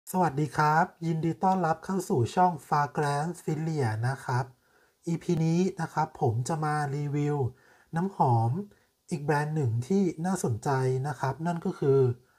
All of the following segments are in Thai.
สวัสดีครับยินดีต้อนรับเข้าสู่ช่อง Fragrance Filia นะครับ EP นี้นะครับผมจะมารีวิวน้ำหอมอีกแบรนด์หนึ่งที่น่าสนใจนะครับนั่นก็คือ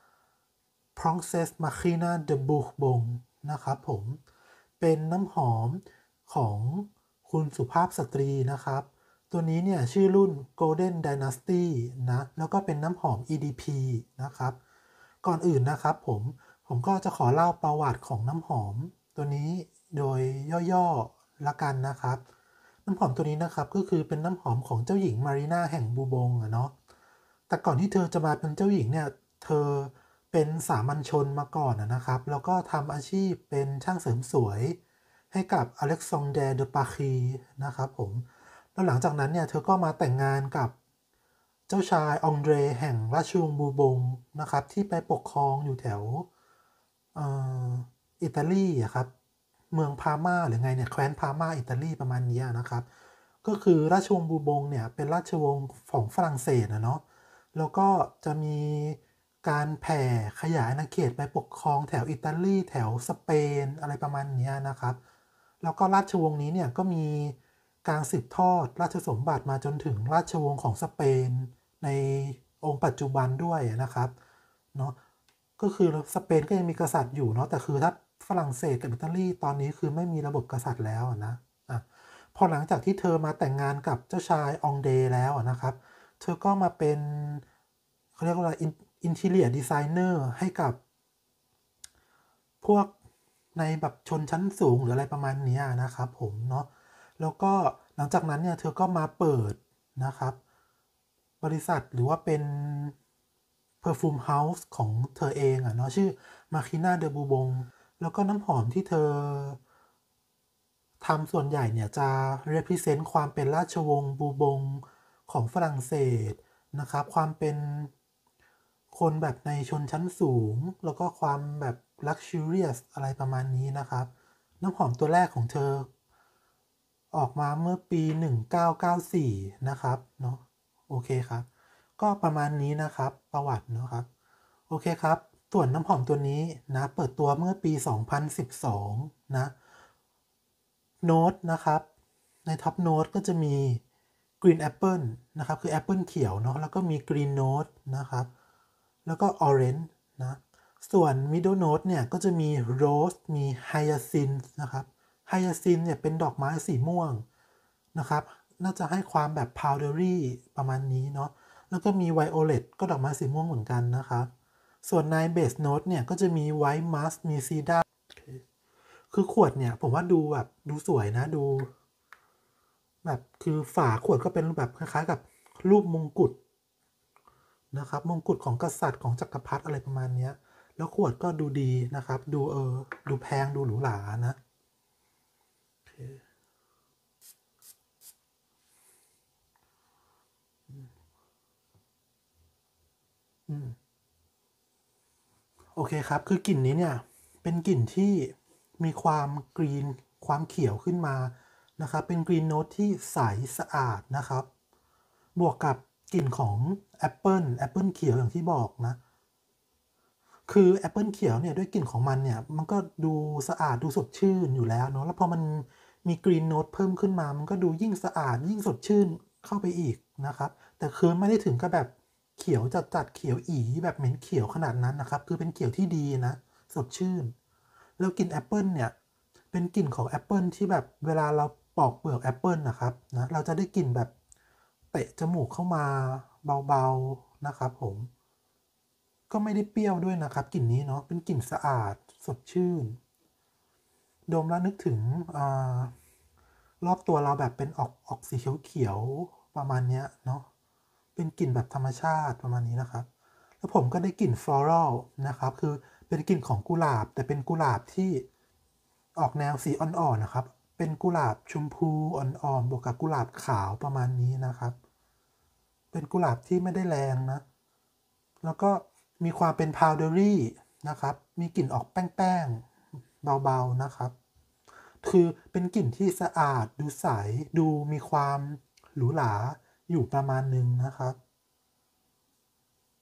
Princess Machina de Bourbon นะครับผมเป็นน้ำหอมของคุณสุภาพสตรีนะครับตัวนี้เนี่ยชื่อรุ่น Golden Dynasty นะแล้วก็เป็นน้ำหอม EDP นะครับก่อนอื่นนะครับผมก็จะขอเล่าประวัติของน้ำหอมตัวนี้โดยย่อๆละกันนะครับน้ำหอมตัวนี้นะครับก็คือเป็นน้ำหอมของเจ้าหญิงมารีนาแห่งบูบงอะเนาะแต่ก่อนที่เธอจะมาเป็นเจ้าหญิงเนี่ยเธอเป็นสามัญชนมาก่อนนะครับแล้วก็ทำอาชีพเป็นช่างเสริมสวยให้กับอเล็กซานเดร์เดปาคีนะครับผมแล้วหลังจากนั้นเนี่ยเธอก็มาแต่งงานกับเจ้าชายองเดรแห่งราชวงศ์บูบงนะครับที่ไปปกครองอยู่แถว เอ่ออิตาลีอะครับเมืองพาร์มาหรือไงเนี่ยแคว้นพาร์มาอิตาลีประมาณนี้นะครับก็คือราชวงศ์บูบงเนี่ยเป็นราชวงศ์ของฝรั่งเศสนะเนาะแล้วก็จะมีการแผ่ขยายอาณาเขตไปปกครองแถวอิตาลีแถวสเปนอะไรประมาณนี้นะครับแล้วก็ราชวงศ์นี้เนี่ยก็มีการสืบทอดราชสมบัติมาจนถึงราชวงศ์ของสเปนในองค์ปัจจุบันด้วยนะครับเนาะ ก็คือสเปนก็ยังมีกษัตริย์อยู่เนาะแต่คือถ้าฝรั่งเศสกับอิตาลีตอนนี้คือไม่มีระบบกษัตริย์แล้วนะอ่ะพอหลังจากที่เธอมาแต่งงานกับเจ้าชายองเดแล้วนะครับเธอก็มาเป็นเขาเรียกว่าอะไรอินทีเรียดีไซเนอร์ให้กับพวกในแบบชนชั้นสูงหรืออะไรประมาณนี้นะครับผมเนาะแล้วก็หลังจากนั้นเนี่ยเธอก็มาเปิดนะครับบริษัทหรือว่าเป็น Perfume House ของเธอเองอะเนาะชื่อ Machina de Bourbon แล้วก็น้ำหอมที่เธอทำส่วนใหญ่เนี่ยจะ represent ความเป็นราชวงศ์บูบงของฝรั่งเศสนะครับความเป็นคนแบบในชนชั้นสูงแล้วก็ความแบบ luxurious อะไรประมาณนี้นะครับน้ำหอมตัวแรกของเธอออกมาเมื่อปี1994นะครับเนาะโอเคครับก็ประมาณนี้นะครับประวัติเนาะครับ โอเคครับส่วนน้ำหอมตัวนี้นะเปิดตัวเมื่อปี2012นะโน้ตนะครับในท็อปโน้ตก็จะมี Green Apple นะครับคือแอปเปิลเขียวเนาะแล้วก็มี Green Note นะครับแล้วก็ Orange นะส่วน Middle Note เนี่ยก็จะมี Rose มี Hyacinth นะครับ Hyacinth เนี่ยเป็นดอกไม้สีม่วงนะครับน่าจะให้ความแบบ powdery ประมาณนี้เนาะแล้วก็มี Violet ก็ดอกไม้สีม่วงเหมือนกันนะครับ ส่วนในเบสโน้ตเนี่ยก็จะมีไวท์มัสมีซีดาคือขวดเนี่ยผมว่าดูแบบดูสวยนะดูแบบคือฝาขวดก็เป็นแบบคล้ายๆกับรูปมงกุฎนะครับมงกุฎของกษัตริย์ของจักรพรรดิอะไรประมาณนี้แล้วขวดก็ดูดีนะครับดูดูแพงดูหรูหรานะโอเคครับคือกลิ่นนี้เนี่ยเป็นกลิ่นที่มีความกรีนความเขียวขึ้นมานะครับเป็นกรีนโน้ตที่ใสสะอาดนะครับ บวกกับกลิ่นของแอปเปิลเขียวอย่างที่บอกนะคือแอปเปิลเขียวเนี่ยด้วยกลิ่นของมันเนี่ยมันก็ดูสะอาดดูสดชื่นอยู่แล้วเนาะแล้วพอมันมีกรีนโน้ตเพิ่มขึ้นมามันก็ดูยิ่งสะอาดยิ่งสดชื่นเข้าไปอีกนะครับแต่คือไม่ได้ถึงกับแบบเขียวจัดเขียวอีแบบเหม็นเขียวขนาดนั้นนะครับคือเป็นเขียวที่ดีนะสดชื่นแล้วกลิ่นแอปเปิลเนี่ยเป็นกลิ่นของแอปเปิลที่แบบเวลาเราปอกเปลือกแอปเปิลนะครับนะเราจะได้กลิ่นแบบ เตะจมูกเข้ามาเบาๆนะครับผมก็ไม่ได้เปรี้ยวด้วยนะครับกลิ่นนี้เนาะเป็นกลิ่นสะอาดสดชื่นดมแล้วนึกถึงอารอบตัวเราแบบเป็นออกสีเขียวๆประมาณเนี้ยเนาะเป็นกลิ่นแบบธรรมชาติประมาณนี้นะครับแล้วผมก็ได้กลิ่นฟลอรัลนะครับคือเป็นกลิ่นของกุหลาบแต่เป็นกุหลาบที่ออกแนวสีอ่อนๆนะครับเป็นกุหลาบชมพูอ่อนๆบวกกับกุหลาบขาวประมาณนี้นะครับ เป็นกุหลาบที่ไม่ได้แรงนะ แล้วก็มีความเป็นพาวเดอรี่นะครับ มีกลิ่นออกแป้งๆเบาๆนะครับ คือเป็นกลิ่นที่สะอาดดูใสดูมีความหรูหราอยู่ประมาณหนึ่งนะครับ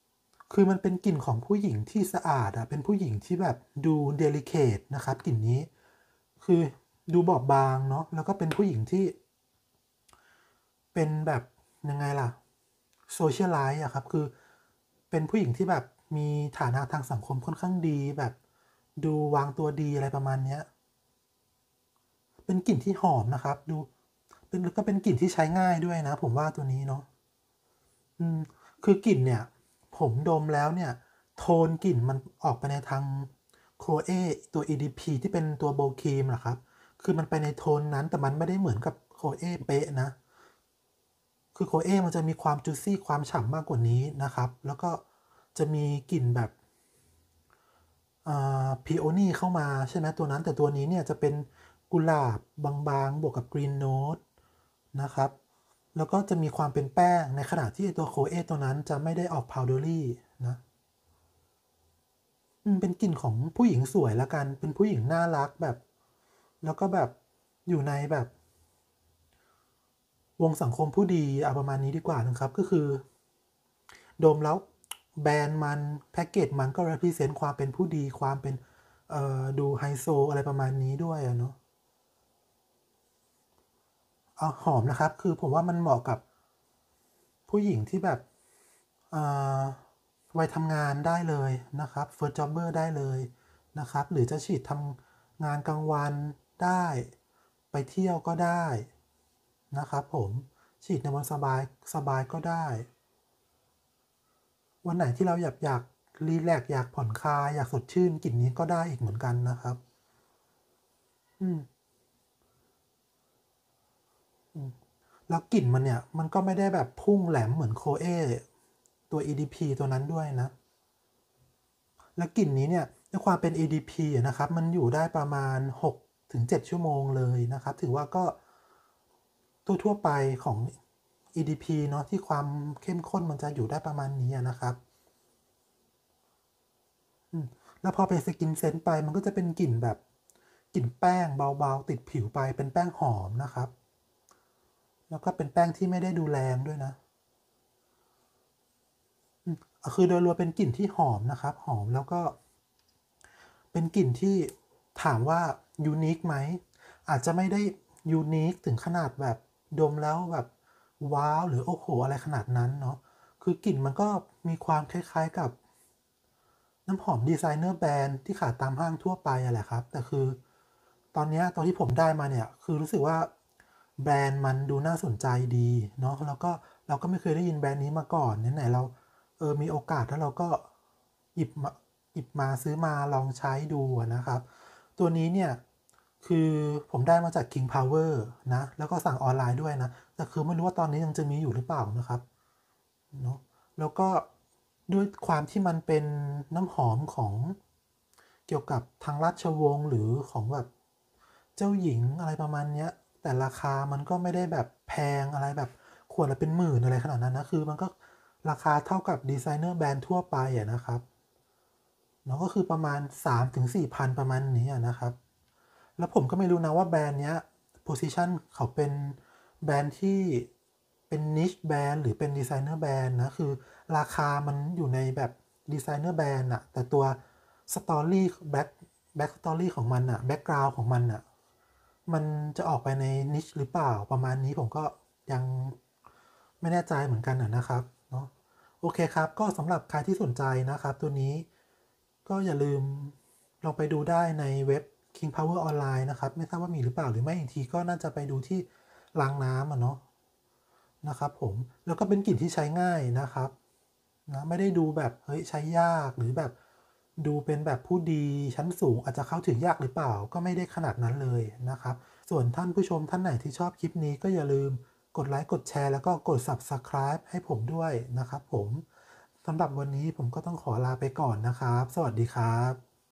คือมันเป็นกลิ่นของผู้หญิงที่สะอาดอะเป็นผู้หญิงที่แบบดูเดลิเคทนะครับกลิ่นนี้คือดูบอบบางเนาะแล้วก็เป็นผู้หญิงที่เป็นแบบยังไงล่ะโซเชียลไลท์อะครับคือเป็นผู้หญิงที่แบบมีฐานะทางสังคมค่อนข้างดีแบบดูวางตัวดีอะไรประมาณเนี้ยเป็นกลิ่นที่หอมนะครับดูเป็นแล้วก็เป็นกลิ่นที่ใช้ง่ายด้วยนะผมว่าตัวนี้เนาะ อืมคือกลิ่นเนี่ยผมดมแล้วเนี่ยโทนกลิ่นมันออกไปในทางโคเอตัว EDP ที่เป็นตัวโบครีมอะครับคือมันไปในโทนนั้นแต่มันไม่ได้เหมือนกับโคเอเป๊ะนะคือโคเอมันจะมีความจูซี่ความฉ่ำมากกว่านี้นะครับแล้วก็จะมีกลิ่นแบบพีโอนี่เข้ามาใช่ไหมตัวนั้นแต่ตัวนี้เนี่ยจะเป็นกุหลาบบางๆบวกกับกรีนโน้ตนะครับ แล้วก็จะมีความเป็นแป้งในขณะที่ตัวโคเอตัวนั้นจะไม่ได้ออกพาวเดอรี่นะเป็นกลิ่นของผู้หญิงสวยละกันเป็นผู้หญิงน่ารักแบบแล้วก็แบบอยู่ในแบบวงสังคมผู้ดีเอาประมาณนี้ดีกว่านะครับก็คือดมแล้วแบรนด์มันแพ็กเกจมันก็ represent ความเป็นผู้ดีความเป็นดูไฮโซอะไรประมาณนี้ด้วยเนาะเอาหอมนะครับคือผมว่ามันเหมาะกับผู้หญิงที่แบบ วัยทำงานได้เลยนะครับ First Jobber ได้เลยนะครับหรือจะฉีดทำงานกลางวันได้ไปเที่ยวก็ได้นะครับผมฉีดในวันสบายก็ได้วันไหนที่เราอยากรีแลกซ์อยากผ่อนคลายอยากสดชื่นกลิ่นนี้ก็ได้อีกเหมือนกันนะครับอืมแล้วกลิ่นมันเนี่ยมันก็ไม่ได้แบบพุ่งแหลมเหมือนโคเอตัว EDP ตัวนั้นด้วยนะ และกลิ่นนี้เนี่ยด้วยความเป็น ADP อะนะครับมันอยู่ได้ประมาณ6-7ชั่วโมงเลยนะครับถือว่าก็ทั่วๆไปของ EDP เนาะที่ความเข้มข้นมันจะอยู่ได้ประมาณนี้นะครับแล้วพอเป็นสกินเซนต์ไปมันก็จะเป็นกลิ่นแบบกลิ่นแป้งเบาๆติดผิวไปเป็นแป้งหอมนะครับแล้วก็เป็นแป้งที่ไม่ได้ดูแรงด้วยนะคือโดยรวมเป็นกลิ่นที่หอมนะครับหอมแล้วก็ เป็นกลิ่นที่ถามว่ายูนิคไหมอาจจะไม่ได้ยูนิคถึงขนาดแบบดมแล้วแบบว้าวหรือโอ้โหอะไรขนาดนั้นเนาะคือกลิ่นมันก็มีความคล้ายๆกับน้ำหอมดีไซเนอร์แบรนด์ที่ขายตามห้างทั่วไปอะแหละครับแต่คือตอนนี้ตอนที่ผมได้มาเนี่ยคือรู้สึกว่าแบรนด์มันดูน่าสนใจดีเนาะแล้วก็เราก็ไม่เคยได้ยินแบรนด์นี้มาก่อนไหนๆเรามีโอกาสแล้วเราก็หยิบมา หยิบมาซื้อมาลองใช้ดูนะครับตัวนี้เนี่ยคือผมได้มาจาก King Power นะแล้วก็สั่งออนไลน์ด้วยนะแต่คือไม่รู้ว่าตอนนี้ยังจะมีอยู่หรือเปล่านะครับเนาะแล้วก็ด้วยความที่มันเป็นน้ำหอมของเกี่ยวกับทางราชวงศ์หรือของแบบเจ้าหญิงอะไรประมาณเนี้ยแต่ราคามันก็ไม่ได้แบบแพงอะไรแบบขวดละเป็นหมื่นอะไรขนาดนั้นนะคือมันก็ราคาเท่ากับดีไซเนอร์แบรนด์ทั่วไปอะนะครับ เนาะก็คือประมาณ3-4,000ประมาณนี้นะครับแล้วผมก็ไม่รู้นะว่าแบรนด์เนี้ย position เขาเป็นแบรนด์ที่เป็น niche แบรนด์หรือเป็นดีไซเนอร์แบรนด์นะคือราคามันอยู่ในแบบดีไซเนอร์แบรนด์อะแต่ตัวสตอรี่แบ็กสตอรี่ของมันอะแบ็กกราวของมันอะมันจะออกไปใน niche หรือเปล่าประมาณนี้ผมก็ยังไม่แน่ใจเหมือนกันนะครับเนาะ โอเคครับก็สำหรับใครที่สนใจนะครับตัวนี้ก็อย่าลืมลองไปดูได้ในเว็บ King Power ออนไลน์นะครับไม่ทราบว่ามีหรือเปล่าหรือไม่อีกทีก็น่าจะไปดูที่รางน้ำเนาะนะครับผมแล้วก็เป็นกลิ่นที่ใช้ง่ายนะครับนะไม่ได้ดูแบบเฮ้ยใช้ยากหรือแบบดูเป็นแบบผู้ดีชั้นสูงอาจจะเข้าถึงยากหรือเปล่าก็ไม่ได้ขนาดนั้นเลยนะครับส่วนท่านผู้ชมท่านไหนที่ชอบคลิปนี้ก็อย่าลืมกดไลค์กดแชร์แล้วก็กด Subscribe ให้ผมด้วยนะครับผม สำหรับวันนี้ผมก็ต้องขอลาไปก่อนนะครับ สวัสดีครับ